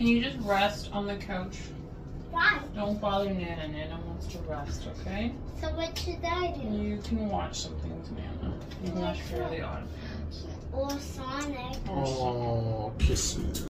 can you just rest on the couch? Why? Don't bother Nana. Nana wants to rest, okay? So what should I do? You can watch something with Nana. You can watch Fairly Odd. Or Sonic. Oh, kisses.